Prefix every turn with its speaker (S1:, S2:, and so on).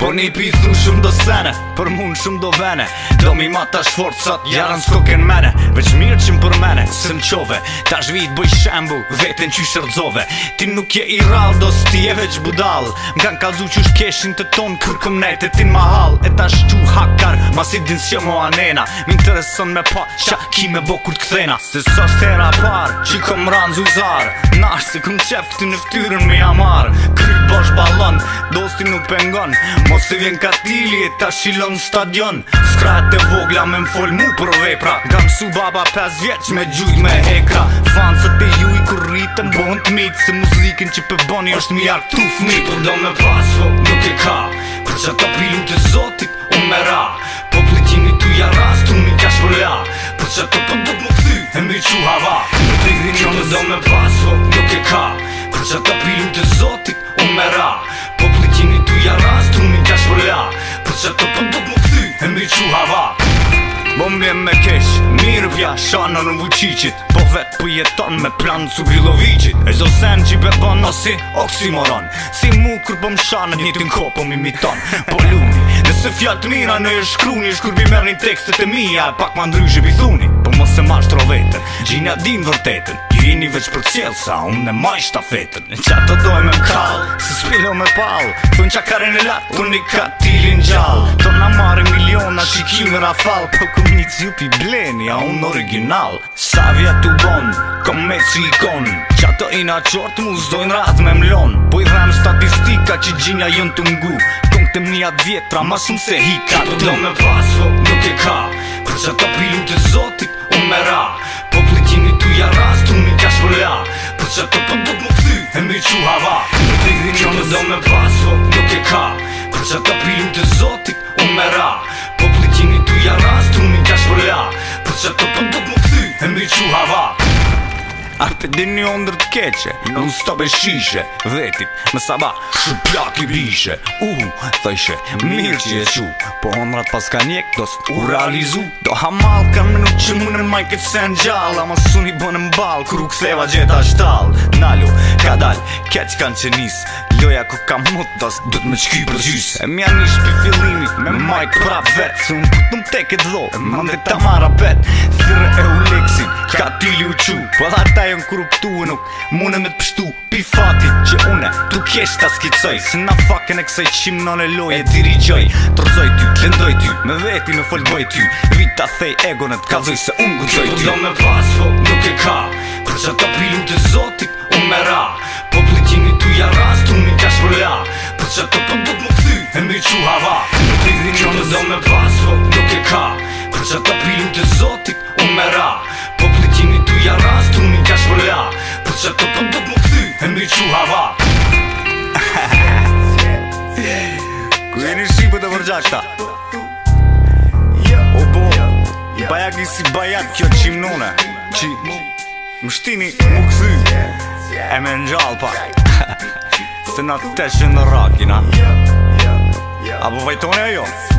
S1: Por një pithu shumë do sene, për mund shumë do vene. Do mi ma ta shforcat, jarën s'koken mene. Veç mirë që më për mene, se më qove. Ta shvit bëj shembu, vetën që shërdзove. Ti nuk je i raldos, ti je veç budal. M'kan kalzu që shkeshin të ton, kërkëm nejtë tin mahal. E ta shqu hakar, mas i din s'jo mo anena. M'intereson me pa, qa ki me bo kur t'kthena. Se s'os tera par, që kom ranë zuzar. Nash se këm qef këti në ftyrën me jamar. Kryt bosh balon, dosti nuk pengon. Mos se vjen katili e ta shilon stadion. Skrat e vogla me m'fol mu për vepra. Nga mësu baba 5 vjeq me gjujt me hekra. Fansat e ju i kur rritën bon t'mit. Se muzikin që për boni është mi ark tu fmit. Po do me pasfo, nuk e ka. Për që ta pilu të zotit, unë me ra. Po plitjini tu ja rast, unë mi kash për la. Për që ta për do më këthy, e mi qu hava. Në të gdhin që do me pasfo, nuk e ka. Për që ta pilu të zotit, unë me ra. Po plitjini tu ja rast, unë mi kash për la. Për që ta për do më këthy, e mi qu hava. Bo m'vjen me kesh, mirë vja, shana në vuqicit. Po vet për jeton me plan su Grilovicit. E zo sen që be ban osi oksimoron. Si mu kur po m'shanë një t'in ko po m'imiton. Po luni, nëse fjallë t'mira në e shkruni. Shkur bi merë një tekstet e mija e pak ma ndryshe bi thuni. Po mos e mashtro vetën, gjinja din vërtetën. Ju jeni veç për cjellë sa unë e maj shtafetën. Qa të doj me m'kall, se s'pilo me pal. Thun qa karen e latë, unë i katilin gjall. To na mare miliona shikime rafal. Po kum një t'jupi bleni, a unë original. Sa vja t'u bon, kom me që ikon. Qa të ina qort mu zdojnë rat me mlon. Po i dhem statistika që gjinja jën të mgu. Kong të mnijat vjetra, ma shumë se hika. Po do me pasfo, nuk e ka. Për që ta pilu të zotit, unë me ra. Po plitjini tu ja rast, unë mi kash për la. Për që ta për do më këthy, e mi qu hava. Në të gdhin që do me pasfo, nuk e ka. Për që ta pilu të zotit, unë me ra. Po plitjini tu ja rast, unë mi kash për la. Për që ta për do më këthy, e mi qu hava. A pe din një ondër t'keqe, non stop e shishe. Vetit, me saba, shëplak i bishe. Thëjshe, mirë që e qu. Po ondrat pas ka njek, do s'u realizu. Do hamal kan menu që munën maj këtë sen gjall. Ama sun i bënë m'bal, kur u ktheva gjeta shtall. Nalu, ka dal, keq kan që nis. Loja ku ka mut, dos du t'me qky për gjys. E mja nish për fillimi, me majk prap vet. Se unë këtë më teket dho, e mande ta mara pet. Thire e u leksin, ka tili u qu. Po dha ta jon korruptu e nuk mune me t'pështu. Pi fatit që une tu kesh ta skicoj. Se na faken e kësaj qim non e loje dirigjoj. Tërzoj ty, lendoj ty, me veti me folboj ty. Vita thej egon e t'kallzoj se unë gudzoj ty. Po do me pasfo, nuk e ka. Për që ta pilu të zotit, unë me ra. Po plitjini tu ja rast, unë mi kash për la. Për që ta për do më këthy, e mi qu hava. Në të gdhin që do me pasfo, nuk e ka. Për që ta pilu të zotit, unë me ra. Po plitjini tu ja rast, unë mi kash për la. Për që ta për do më këthy, e mi qu hava. Ku jeni shqipët e vërgjakta? O bo, bajak nisi bajak kjo qimnone. Qi, më shtini më këthy. E me në gjallë pak. Se na të teshin në rakin, a? Apo vajtone ajo?